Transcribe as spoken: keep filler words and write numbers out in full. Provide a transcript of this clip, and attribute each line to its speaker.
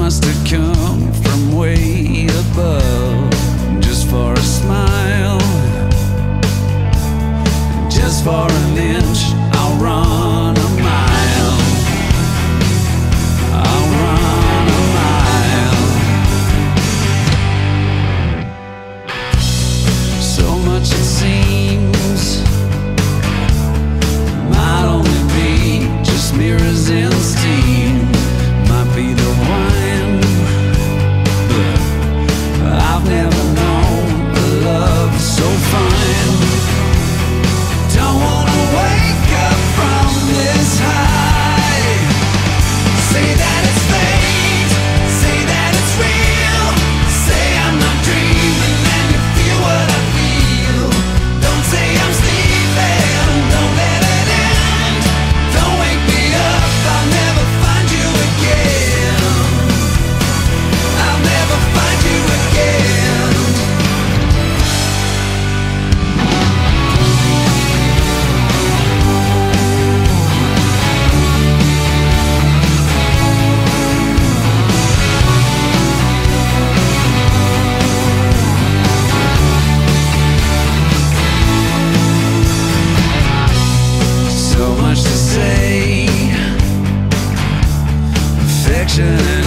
Speaker 1: must have come from way above, just for a smile, just for an inch, I'll run a mile. I'll run a mile. So much it seems might only be just mirrors and steam. Might be the wine, but I've never known a love so fine. Don't wanna wake up from this high. Say that it's fate, say that it's real. Say I'm not dreaming and you feel what I feel. Don't say I'm sleeping, don't let it end. Don't wake me up, I'll never find you again. I'll never find you again. So much to say, affection